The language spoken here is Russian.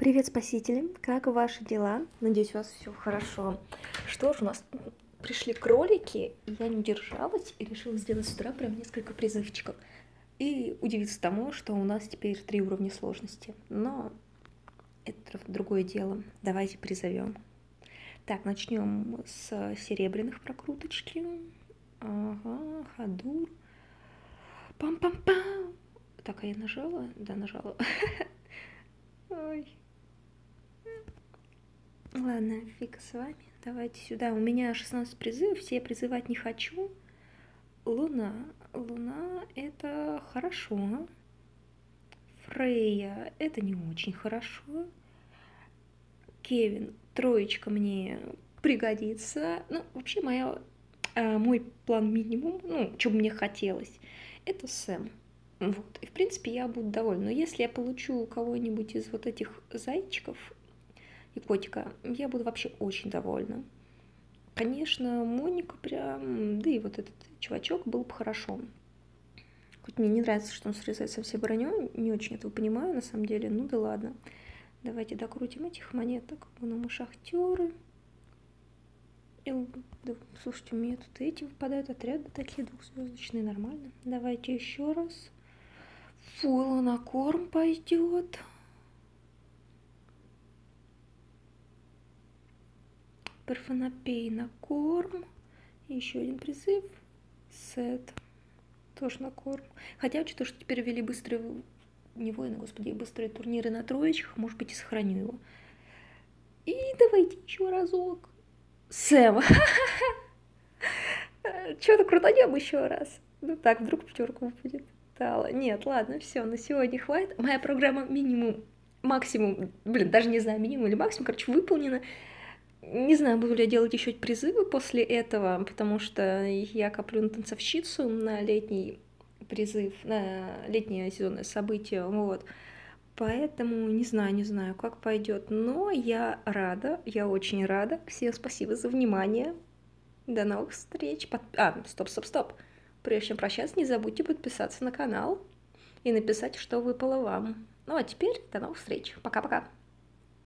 Привет, спасители! Как ваши дела? Надеюсь, у вас все хорошо. Что ж, у нас пришли кролики, и я не удержалась и решила сделать с утра прям несколько призывчиков. И удивиться тому, что у нас теперь 3 уровня сложности. Но это другое дело. Давайте призовем. Так, начнем с серебряных прокруточки. Ага, Ходур. Пам-пам-пам. Так, а я нажала? Да, нажала. Ой. Ладно, фиг с вами. Давайте сюда. У меня 16 призывов, все я призывать не хочу. Луна. Луна — это хорошо. Фрейя — это не очень хорошо. Кевин, троечка мне пригодится. Ну, вообще мой план минимум, ну, что бы мне хотелось, это Сэм. Вот. И, в принципе, я буду довольна. Но если я получу кого-нибудь из вот этих зайчиков и котика, я буду вообще очень довольна. Конечно, Моника прям, да и вот этот чувачок был бы хорошо. Хоть мне не нравится, что он срезает со всей броней, не очень этого понимаю на самом деле, ну да ладно. Давайте докрутим этих монеток. Ну, мы шахтеры. Да, слушайте, у меня тут эти выпадают отряды такие двухзвездочные, нормально. Давайте еще раз. Фула на корм пойдет. Парфенопей на корм. И еще один призыв. Сет. Тоже на корм. Хотя, учитывая, что теперь ввели быстрые... Не воины, господи, быстрые турниры на троечках, может быть, и сохраню его. И давайте еще разок. Сэм. Что-то крутанем еще раз. Ну так, вдруг пятерку будет. Нет, ладно, все, на сегодня хватит. Моя программа минимум, максимум, даже не знаю, минимум или максимум, короче, выполнена. Не знаю, буду ли я делать еще призывы после этого, потому что я коплю на танцовщицу на летний призыв, на летнее сезонное событие, вот. Поэтому не знаю, как пойдет, но я рада, я очень рада. Всем спасибо за внимание. До новых встреч. Стоп. Прежде чем прощаться, не забудьте подписаться на канал и написать, что выпало вам. Ну а теперь до новых встреч. Пока-пока.